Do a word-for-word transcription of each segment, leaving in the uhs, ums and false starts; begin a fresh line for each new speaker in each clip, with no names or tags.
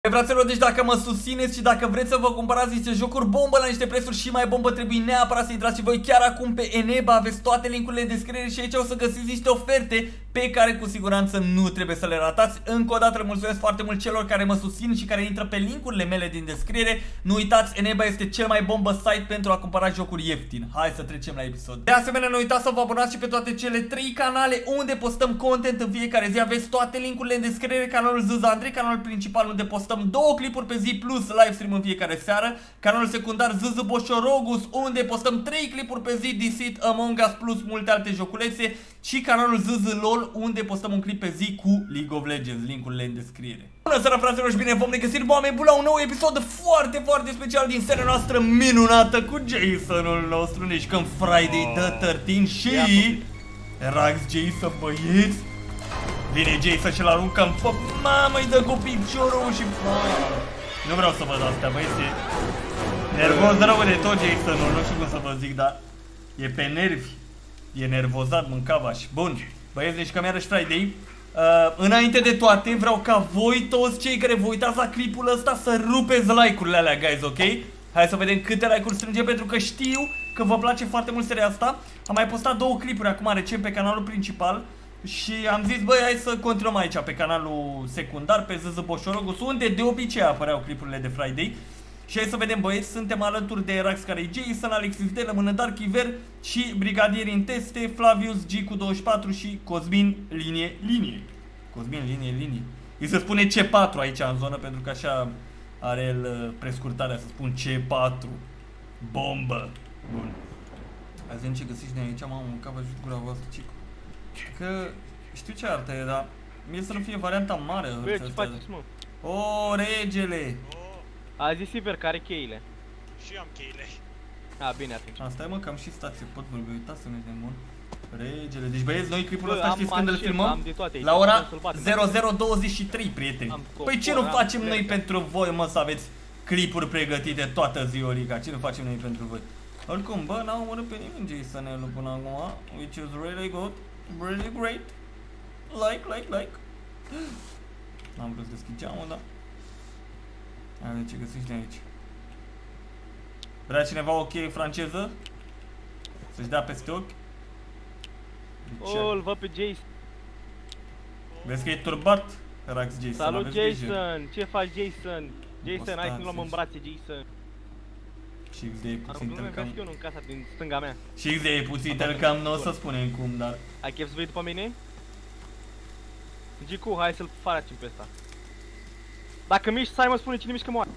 Fraților, deci dacă mă susțineți și dacă vreți să vă cumpărați niște jocuri bombă la niște prețuri și mai bombă, trebuie neapărat să intrați și voi chiar acum pe Eneba. Aveți toate linkurile în descriere și aici o să găsiți niște oferte pe care cu siguranță nu trebuie să le ratați. Încă o dată le mulțumesc foarte mult celor care mă susțin și care intră pe linkurile mele din descriere. Nu uitați, Eneba este cel mai bombă site pentru a cumpăra jocuri ieftin. Hai să trecem la episod. De asemenea, nu uitați să vă abonați și pe toate cele trei canale unde postăm content în fiecare zi. Aveți toate linkurile în descriere. Canalul Zâz Andrei, canalul principal unde postăm două clipuri pe zi plus live stream în fiecare seară. Canalul secundar Zâz Boșorogus, unde postăm trei clipuri pe zi, Deceit, Among Us plus multe alte joculețe. Și canalul Zâz LOL, unde postăm un clip pe zi cu League of Legends. Linkurile în descriere. Bună seara, fraților, și bine v-am regăsit, oameni buni, la un nou episod foarte, foarte special din seria noastră minunată cu Jasonul nostru. Ne jucăm Friday the thirteenth și Rax Jason, băieți. Vine Jason și-l aruncăm pe mamă, îi dă cu piciorul și nu vreau să văd astea, băieți. E nervos rău de tot Jasonul, nu știu cum să vă zic, dar e pe nervi. E nervozat, mâncavaș. Bun, băieți, deci cam iarăși Friday. Uh, înainte de toate, vreau ca voi, toți cei care vă uitați la clipul ăsta, să rupeți like-urile alea, guys, ok? Hai să vedem câte like-uri strângem, pentru că știu că vă place foarte mult seria asta. Am mai postat două clipuri acum recent pe canalul principal și am zis, băi, hai să continuăm aici pe canalul secundar, pe Zâz Boșorogus, unde de obicei apăreau clipurile de Friday. Și hai să vedem, băieți, suntem alături de Rax, care e Jason, Alexis de Lămână, Dark Iver și brigadieri în teste, Flavius, G cu douăzeci și patru și Cosmin, linie, linie. Cosmin, linie, linie. Îi se spune C patru aici în zonă, pentru că așa are el prescurtarea, să spun C patru. Bombă. Bun. Hai să vedem ce găsiți de aici, mamă, mânca, vă ajut gura voastră, cicu. Că știu ce artă e, dar mie să nu fie varianta mare.
Bă, ce faceți, mă?
O, regele!
A zis Iver care cheile.
Și eu am cheile.
A, bine atunci.
Asta e, mă, că am și stație, pot vorbi, uitați să nu ești bun. Regele, deci băieți, noi clipul ăsta știți când îl filmăm? La ora zero zero douăzeci și trei, prieteni. Păi ce nu facem noi pentru voi, mă, să aveți clipuri pregătite toată ziorica? Ce nu facem noi pentru voi? Oricum, bă, n-am omorât pe nimeni Jasonelul până acum, which is really good, really great. Like, like, like. N-am vrut să deschid geamul, dar hai vedem ce găsiți de aici. Vrea cineva o cheie franceză? Să-și dea peste ochi?
Oh, îl văd pe Jason.
Vezi că e turbat? Rax Jason.
Salut, Jason! Ce faci, Jason? Jason, hai să ne luăm în brațe, Jason.
Și X D e puțin tălcam.
Am unul în casa din stânga mea.
Și X D e puțin tălcam, nu o să spunem cum, dar
ai chef să vei după mine? Gicu, hai să-l facem pe ăsta. Dacă miști, să ai, mă spune cine mișcă moare.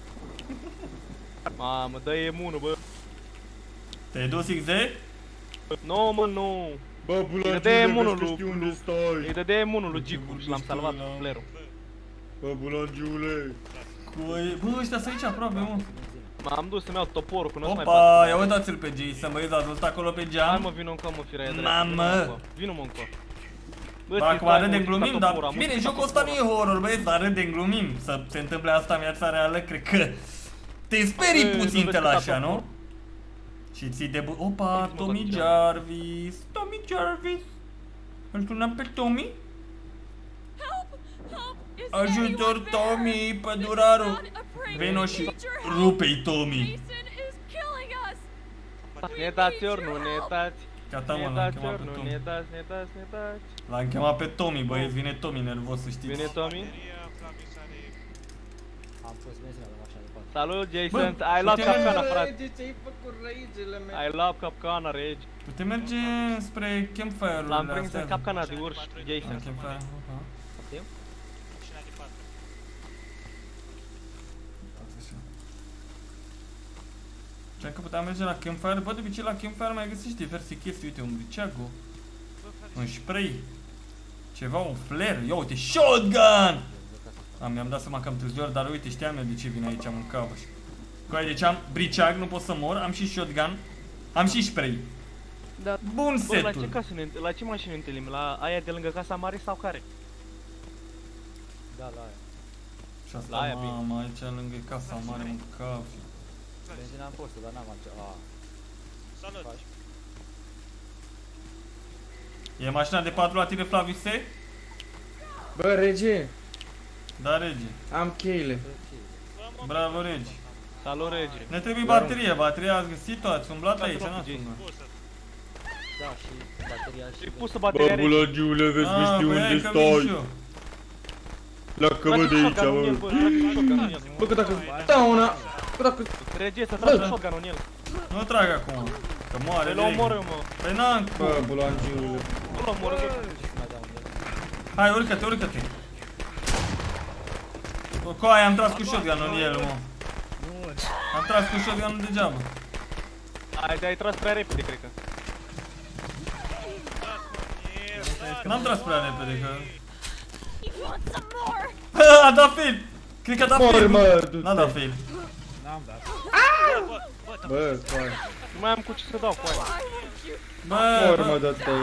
Mamă, dă emunul, bă.
Te-ai dus X D?
Nu, mă, nu.
Bă,
îi dădea emunul lui, îi dădea emunul lui Gicu și l-am salvat cu flerul.
Bă, bulangiule.
Bă, ăștia sunt aici aproape, mă.
M-am dus să-mi iau toporul, că nu-ți mai
Opa, ia uitați-l pe Jason, băieți, ați văzut acolo pe geam?
Hai, mă, vino încă, mă, firea dreaptă.
Mamă!
Vino, mă, încă.
Bă, acum râdem glumim, dar bine, jocul ăsta nu e horror, băieți, dar râdem glumim. Să se întâmple asta în viața reală, cred că te sperii puțin te la așa, nu? Și ții de bu... Opa, Tommy Jarvis, Tommy Jarvis. Îl sunăm pe Tommy? Ajutor, Tommy, pădurarul. Vino și rupe-i Tommy.
Ne dați ori nu ne dați.
Gata, mă, l-am chemat pe Tommy.
Ne dați, ne dați, ne dați.
L-am chemat pe Tommy, băieți, vine Tommy nervos, să știți.
Vine Tommy?
Am fost benzina, dar așa departe.
Salut, Jason, ai luat capcana, frate.
Rege, ți-ai făcut răigele mele.
Ai luat capcana, rege.
Putem merge spre campfire-ul.
L-am prins în capcana de urș, Jason.
Campfire, opa. Știam că puteam merge la campfire, bă, de obicei la campfire mai găsești diverse chestii, uite, un briceago, un spray, ceva, un flare, ia uite, shotgun! Am, mi-am dat seama că am târziu, dar uite, știam eu de ce vine aici, am un cavaș. Coai, deci am briceag, nu pot să mor, am și shotgun, am și spray.
Da.
Bun setul.
La ce casă ne, la ce mașină ne întâlnim? La aia de lângă casa mare sau care?
Da, la aia.
Și asta, mamă, aici lângă casa mare, un caf.
Benzina am postă, dar n-am altceva.
Salut!
E mașina de patru la tine, Flavius?
Bă, rege!
Da, rege.
Am cheile.
Bravo, rege.
Salut, rege.
Ne trebuie baterie, bateria ați găsit-o, ați umblat aici, n-ați umblat.
Da, și bateria și...
E pusă
Bă,
bateria rege.
bulangiule, vezi că
Ah,
știu
băi,
unde
că vin și
stai.
eu.
Pleacă-mă de aici, bă.
Bă, că dacă dau una... Bă, dacă...
Rege, să tragi shotgun-ul în el.
Nu trag acum, că moare
Păi
de
l omoră, mă.
Păi n-am cum.
Bă, bulangiule.
Nu l omoră, bă.
Hai, urcă-te, urcă-te. Coaie, am tras cu shotgun-ul în el, mă. Am tras cu shotgun-ul degeaba.
Ai, de-ai tras prea repede, cred că.
N-am tras prea repede, că... A dat fail! Cred că a dat
Mor,
fail!
mă, du-te.
N-a dat fail.
Bă, coaie.
Nu mai am cu ce să dau, coaie.
Bă,
Mor, mă,
bă,
dă-te.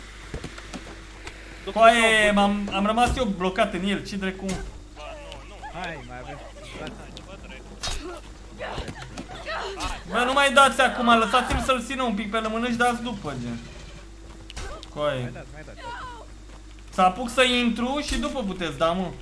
coaie, m-am, am rămas eu blocat în el, ce drecu. Bă, nu mai dați acum, lăsați-l să-l țină un pic pe lămână și dați după, gen. Coaie. Să apuc să intru și după puteți, da, mă.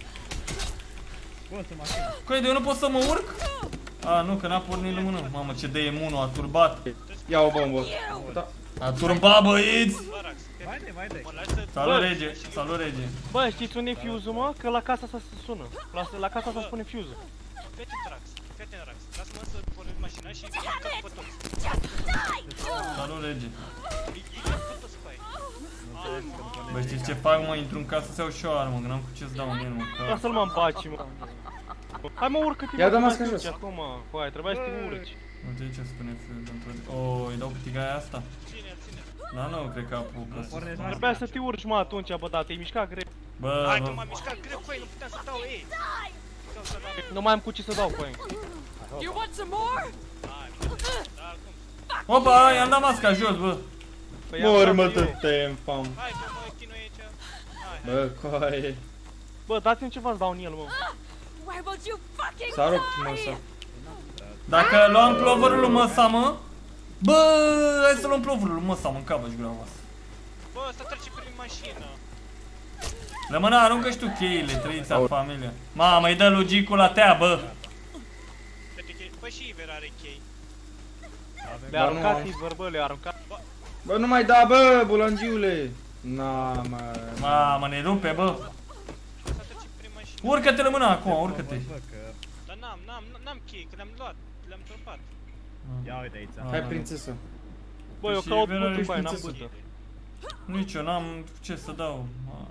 Coaie, de eu nu pot să mă urc? A, nu, că n-a pornit lămână. Mamă, ce de imunul, a turbat.
Ia o bombă. Da.
A turbat, băieți!
Mă lași să...
Salut, rege, salut, rege.
Bă, știți unde e fuse-ul, mă? Că la casa asta se sună. La, la casa asta spune fuse-ul.
Fete Trax, fete Trax. Lasă-mă să pornim mașina și îi dăm pe toți.
Salut, rege.
Îi dăm pe toți, pai.
Bă, știți ce fac, mă? Intru în casă să iau și o armă, că n-am cu ce-ți dau în el, mă. Că...
Lasă-l, mă, în pace, mă. Hai, mă, urcă-te, mă.
Ia, dă
că
masca
mai
jos.
duci Acum, mă, coaie, trebuia să te urci.
Uite ce spune fiul într-o... O, îi dau cu tigaia asta?
Ține, ține.
Da, nu, cred că apucă să...
Trebuia să te urci, mă, atunci, bă, da, te-ai mișcat greu.
Bă,
Hai că
bă,
m-am mișcat greu, coi, nu puteam să dau ei. Vreau să dau.
Nu mai am cu ce să dau, coaie.
You want some more?
Hai, da, cum?
opa, i-am dat masca jos, bă.
Păi am
Mor,
dat
mă,
eu.
dă-te, fam.
Hai că mă chinui aici. Hai, hai.
Bă, coaie.
Bă, dați-mi ceva să dau în el, mă.
Why won't you fucking
S-a rupt
die?
măsa.
Dacă luam ploverul lui măsa, mă... Bă, hai să luăm ploverul lui măsa, mă, în capă și grava asta.
Bă, ăsta trece prin mașină.
Lămână, aruncă și tu cheile, trăiți în familie. Mamă, îi dă lui Gicu la tea, bă.
Fete chei. Bă, și Iver are chei.
Le-a
Ba, nu
aruncat
am.
Iver, bă, le-a aruncat.
Bă, nu mai da, bă, bulangiule. Na, mă.
Mamă, ne rupe, bă.
Ăsta trece prin mașină.
Urcă-te lămână acum, urcă-te.
Dar n-am, n-am, n-am chei, că le-am luat. Le-am tropat.
Hai, prințesă.
Bă, eu
Și
caut
Iver
butul,
are
coaie, n-am
prințesă.
bută.
Nici eu n-am ce să dau.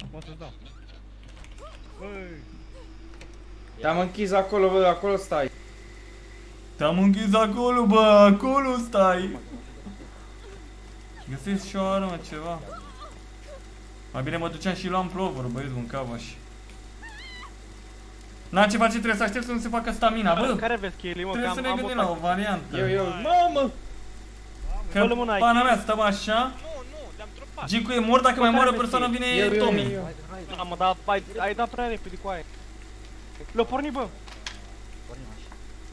Te-am închis acolo, bă, acolo stai.
Te-am închis acolo, bă, acolo stai. Găsesc și o armă, ceva. Mai bine mă duceam și luam plover, băieți, un cavaș. N-a ce face, trebuie să aștept să nu se facă stamina, bă.
Care aveți cheile, mă, că
Trebuie
am
să ne
am
gândim la o
botat.
variantă.
Eu, eu, mamă!
Că
Bă, lămână, ai
pana
chei?
mea stăm așa.
Nu, nu, le-am tropat.
Gicu e mort, dacă
Bă,
mai
care
moare o
aveți
persoană
chei?
vine
Eu, eu,
Tommy.
eu, eu.
Da, mă, dar ai, ai dat prea repede cu aia. Le-o porni, bă.
Pornim așa.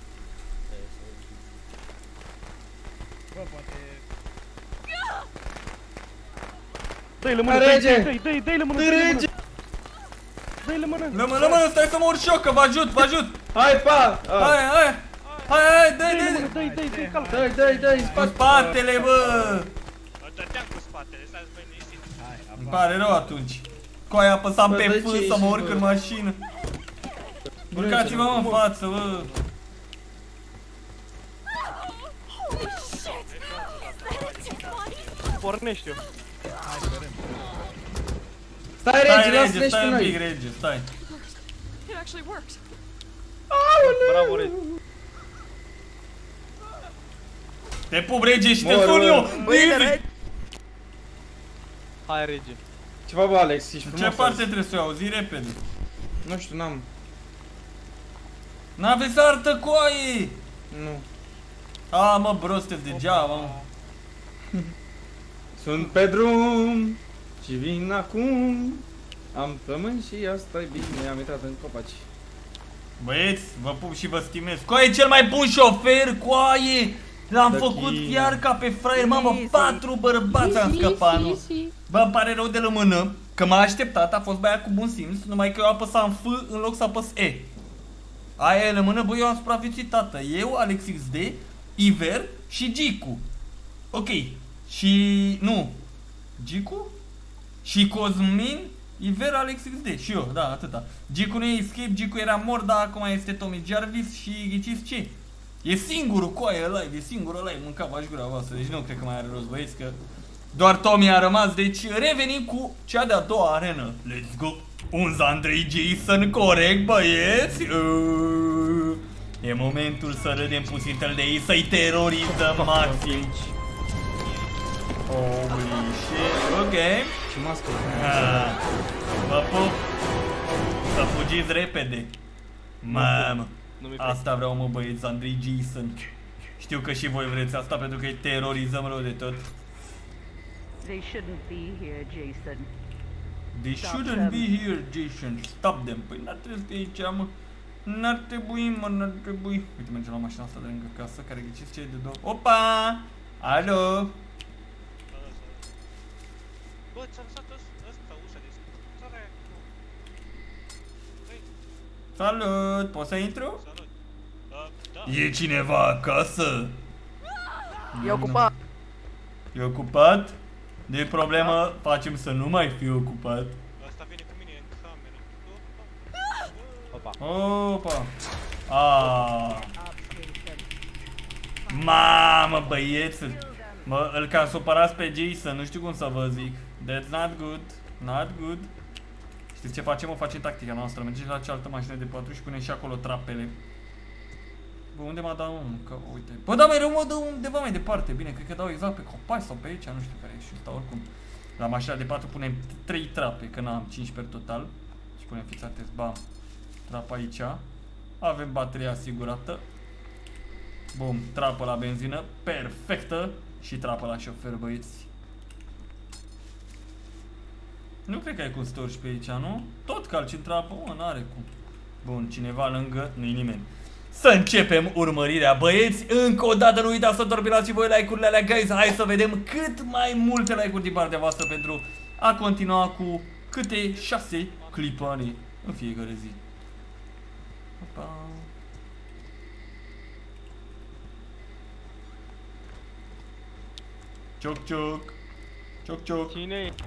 Dă-i lămână,
Dă,
dă-i,
rege!
dă-i, dă-i, dă-i lămână,
Dă,
dă-i
rege!
lămână. Dă-i lămână.
Lămână, lămână, stai să mă urc și eu, că vă ajut, vă ajut.
Hai, pa! Ah.
Hai, hai. Hai, hai, dă-i,
Dă-i
dă-i.
lămână, dă-i, dă-i, dă-i, calcă.
Dă-i, dă-i, dă-i,
Cu
spate!
spatele, bă.
Îl dădeam cu spatele, stai să vă liniștiți.
Îmi pare rău atunci. Coaia apăsam
Bă,
pe
de
F
ce
să mă
ești,
urc
bă?
în mașină. Urcați-vă, mă, în față, bă.
Holy shit! Is that funny?
Pornește-o.
Stai,
Stai,
rege, lasă-ne
rege,
și
stai
pe
un pic,
noi!
rege, stai.
It actually worked.
Bravo, rege.
Te pup, rege, și te
Mor,
sun
mor.
eu.
Băi,
Easy.
rege.
Hai, rege.
Ce fac, bă, Alex? Ești
Ce
frumos
parte
azi.
trebuie să o iau? Zi repede.
Nu știu, n-am.
N-aveți artă, coaie.
Nu.
A, mă, bro, sunteți degeaba, mă.
Sunt pe drum și vin acum. Am pământ și asta e bine, am intrat în copaci.
Băieți, vă pup și vă stimez. Coaie, cel mai bun șofer, coaie. L-am
Da,
făcut
China.
chiar ca pe fraier, mamă, patru bărbați am scăpat, nu? Bă, îmi pare rău de lămână. Că m-a așteptat, a fost băiat cu bun simț, numai că eu apăsam F în loc să apăs E. Aia e lămână, bă, eu am supraviețuit, tată. Eu, Alex X D, Iver și Gicu. Ok. Și... nu. Gicu? Și Cosmin, Iver, Alex X D. Și eu, da, atâta. Gicu nu e escape, Gicu era mort, dar acum este Tommy Jarvis și ghiciți ce? E singurul cu aia live, e singurul live, mâncava și gura voastră, deci nu cred că mai are rost, băieți, că doar Tommy a rămas, deci revenim cu cea de-a doua arenă. Let's go! Un Zandrei Jason corect, băieți! Uh, e momentul să râdem puțin de ei, să-i terorizăm maxim. Holy shit, ok.
Ce mască?
Vă pup. Să fugiți repede. Mamă. Asta vreau, mă, băieți, Zandrei Jason. Știu că și voi vreți asta pentru că îi terorizăm rău de tot.
They shouldn't be here, Jason.
They shouldn't be here, Jason. Stop them. Păi n-ar trebui să fie aici, mă. N-ar trebui, mă, n-ar trebui. Uite, mergem la mașina asta de lângă casă, care ghiciți ce e de două. Opa! Alo!
Bă, ți-a lăsat ăsta ușa deschisă. Săraia. Băi,
Salut! Poți să intru?
salut. Uh, da.
E cineva acasă?
E ocupat.
E ocupat? De problemă, facem să nu mai fie ocupat.
Asta vine cu mine în cameră.
Opa.
Opa! Ah. Mamă, băieți! Mă, îl cam supărați pe Jason, nu știu cum să vă zic. That's not good. Not good. Știți ce facem? O facem tactica noastră. Mergem la cealaltă mașină de patru și punem și acolo trapele. Bă, unde m-a dat unul? Că, uite. Bă, da, mereu mă dă undeva mai departe. Bine, cred că dau exact pe copaci sau pe aici, nu știu care e și stau oricum. La mașina de patru punem trei trape, că n-am cinci per total. Și punem, fiți atenți, bam. Trapa aici. Avem bateria asigurată. Bum, trapă la benzină, perfectă. Și trapă la șofer, băieți. Nu cred că ai cum să te urci pe aici, nu? Tot calci în trapă, mă, n-are cum. Bun, cineva lângă, nu-i nimeni. Să începem urmărirea, băieți. Încă o dată nu uitați să torpilați și voi like-urile alea, guys. Hai să vedem cât mai multe like-uri din partea voastră pentru a continua cu câte șase clipane în fiecare zi. Opa. Cioc, cioc. Cioc, cioc.
Cine e?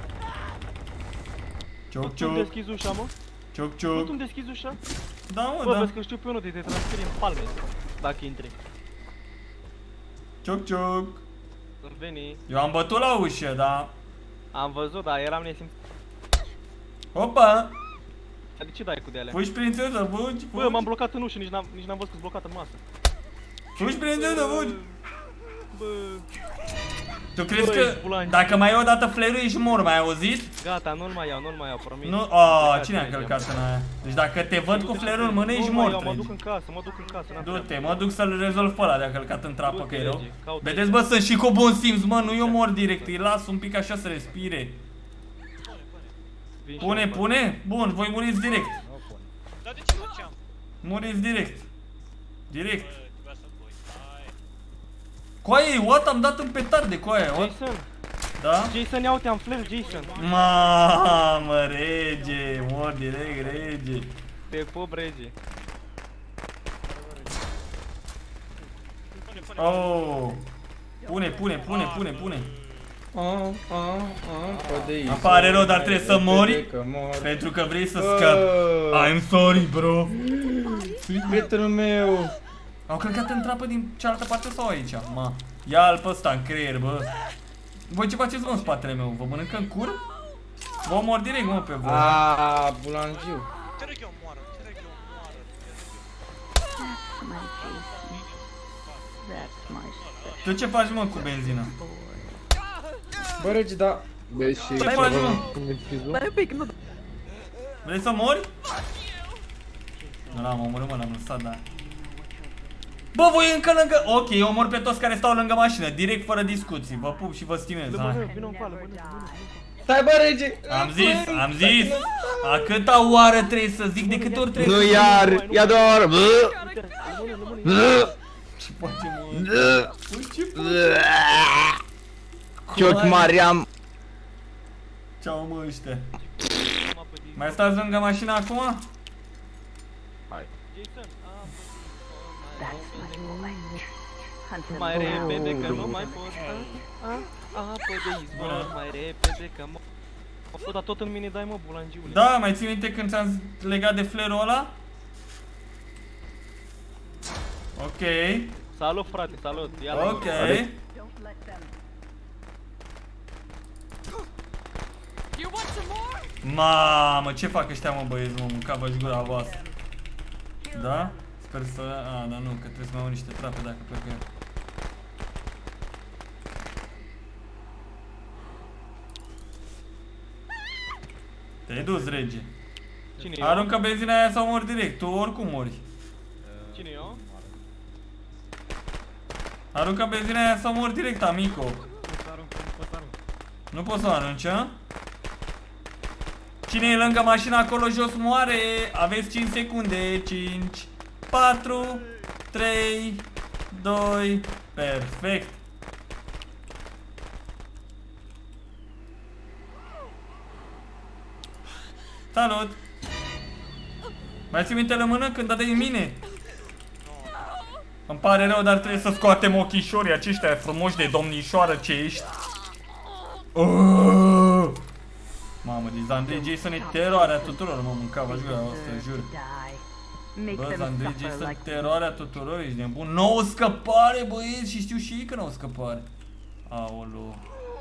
Cioc,
Tu
cioc.
deschizi ușa, mă?
Cioc,
Nu
cioc.
tu deschizi ușa?
Da, mă,
Bă,
da.
vezi că știu pe unul de te transferi în palme, dacă intri.
Cioc, cioc.
Sunt veni.
Eu am bătut la ușă, da.
Am văzut, dar eram nesimțit.
Opa.
De ce dai cu de alea?
Fugi, prințesă, fugi,
Bă,
fugi.
m-am blocat în ușă, nici n-am nici n-am văzut că-s blocat în masă.
Fugi, prințesă, fugi.
Bă,
Tu crezi
Băi,
că
bulanci.
dacă mai iei o dată flare-ul ești mor, mai ai auzit?
gata, nu-l mai iau, nu-l mai iau, promit.
Nu, aaa,
Plecați,
cine a
mergem.
călcat în aia? Deci dacă te văd cu
Du-te,
flare-ul în mână,
nu-l
ești
mai
mort,
iau, Mă
tregi.
duc în casă, mă duc în casă, n-am
Du-te,
treabă.
mă duc să-l rezolv pe ăla de-a călcat în trapă,
Du-te,
că e rău.
Regi, caută
Vedeți,
Regi.
bă, sunt și cu bun simț, mă, nu eu mor direct, îi las un pic așa să respire.
Vin și
Pune,
eu, bă.
pune? Bun, voi muriți direct.
Dar de ce făceam?
Muriți direct. Direct.
Bă, trebuia să voi. Hai.
Coaie, what? Am dat în petarde, coaie, what?
Jason,
Da?
Jason, ia uite, am flare, Jason.
Mamă, rege, mor direct, rege.
Te pup, rege.
Pune, pune.
Oh. Pune, pune, pune, pune, pune.
Oh, oh, oh, pot de aici.
Îmi pare rău, dar trebuie să mori.
Repede că mor.
Pentru că vrei să scapi. I'm sorry, bro.
Prietenul meu.
Au călcat în trapă din cealaltă parte sau aici? Ma. Ia-l pe ăsta în creier, bă. Voi ce faceți, mă, în spatele meu? Vă mănâncă în cur? Vă omor direct, mă, pe voi.
Aaa, bulangiu.
Te rog eu, moară, te rog eu, moară.
My Jason. That's my special
Tu ce faci, mă, cu benzină?
Bă, regi, da.
Ce faci, mă?
Mai un pic, nu.
Vrei să mori? Nu l-am omorât, mă, l-am lăsat, da. Bă, voi încă lângă... Ok, eu omor pe toți care stau lângă mașină, direct, fără discuții. Vă pup și vă stimez,
Bă,
hai.
vină în pală, bă, vină, vină.
Stai, bă, regi.
Am zis, am zis. A câta oară trebuie să zic, de câte ori trebuie
Nu
să zic?
iar, ia doar. Bă, bă,
Ce facem, mă?
bă,
Bă, ce faci?
bă. Cioc Mariam.
Ce-au mă ăștia? Mai stați lângă mașina acum?
Hai. Jason,
Mai
repede că nu mai pot. Apă de izvor, mai repede că mă... Bă, dar tot în mine dai, mă, bulangiule.
Da, mai ții minte când ți-am legat de flerul ăla? Ok.
Salut, frate, salut. Ia la
ok. Mamă, ce fac ăștia, mă, băieți, mă, mâncava-și gura voastră. Da? Sper să... A, dar nu, că trebuie să mai au niște trape dacă plec eu. Te-ai dus, rege.
Cine
Aruncă benzina aia sau mori direct, tu oricum mori.
Cine eu?
Aruncă benzina aia sau mori direct, amico. Nu poți să o arunci, a? Cine e lângă mașina acolo jos moare. Aveți cinci secunde. cinci, patru, trei, doi. Perfect. Salut. Mai ții minte la mână când dădeai în mine? Îmi pare rău, dar trebuie să scoatem ochișorii aceștia frumoși de domnișoară ce ești. Uh! Mamă, Zandrei Jason e teroarea tuturor, mă, mâncava jura asta, jur. Bă, Zandrei Jason teroarea tuturor, ești nebun. Nouă scăpare, băieți, și știu și ei că nouă scăpare. Aolo.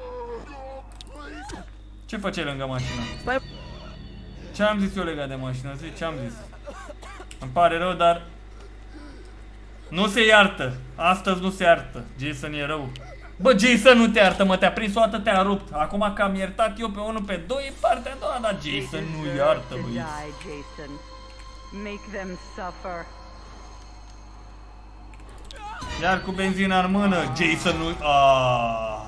Ce făceai lângă mașină? Ce am zis eu legat de mașină? Zi, ce am zis? Îmi pare rău, dar nu se iartă. Astăzi nu se iartă. Jason e rău. Bă, Jason nu te iartă, mă, te-a prins o dată, te-a rupt. Acum că am iertat eu pe unul, pe doi, e partea a doua, dar Jason nu iartă, băieți. Iar cu benzina în mână, Jason nu... Aaaa.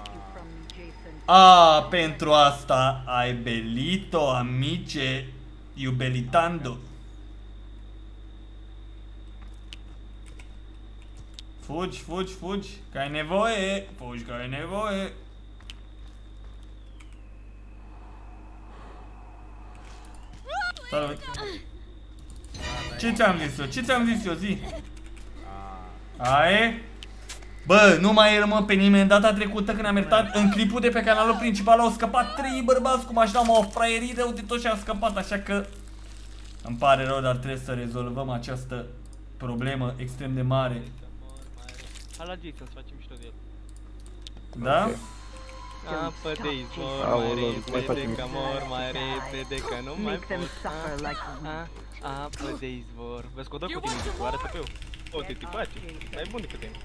A, pentru asta ai belito, amice, iubelitando. Fugi, fugi, fugi, că ai nevoie, fugi că ai nevoie. Salut. Ce ți-am zis eu? Ce ți-am zis eu? Zi. Aie? Bă, nu mai el, mă, pe nimeni. Data trecută când am iertat în clipul de pe canalul principal au scăpat trei bărbați cu mașina, m-au fraierit rău de tot și au scăpat, așa că îmi pare rău, dar trebuie să rezolvăm această problemă extrem de mare.
Hai la Jason să facem mișto de el.
Da?
Apă de izvor, mai repede că mor, mai repede că nu mai pot. Apă de izvor. Vezi că o dă cu tine, cu arată pe eu. O, te tipaci, mai bun decât tine.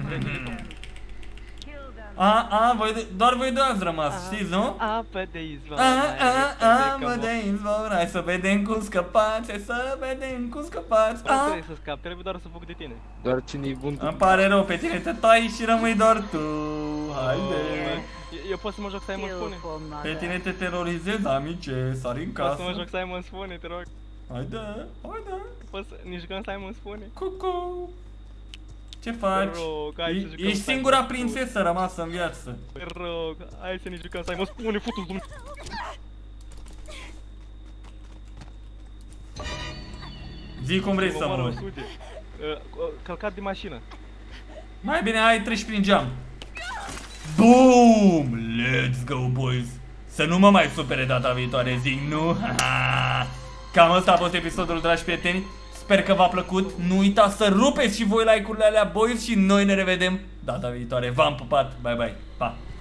A, a, voi, doar voi doi ați rămas, știți, nu?
Apă de izvor,
a, a, a, apă de izvor, hai să vedem cum scăpați, hai să vedem cum scăpați.
Nu trebuie să scap, trebuie doar să fug de tine.
Doar cine-i bun.
Îmi pare rău, pe tine te tai și rămâi doar tu. Haide.
Eu pot să mă joc Simon Spune?
Pe tine te terorizez, amice, sari în casă.
Pot să mă joc Simon Spune, te rog.
Haide, haide.
Poți să ne jucăm Simon Spune?
Cucu. Ce faci?
Te rog, hai să jucăm.
Ești singura prințesă rămasă în viață.
Te rog, hai să ne jucăm Simon Spune, futu-ți Dumnezeu.
Zi cum vrei să mă.
Călcat de mașină.
Mai bine hai, treci prin geam. Boom! Let's go, boys! Să nu mă mai supere data viitoare, zic, nu? Cam asta a fost episodul, dragi prieteni. Sper că v-a plăcut. Nu uitați să rupeți și voi like-urile alea, boys, și noi ne revedem data viitoare. V-am pupat, bye bye, pa!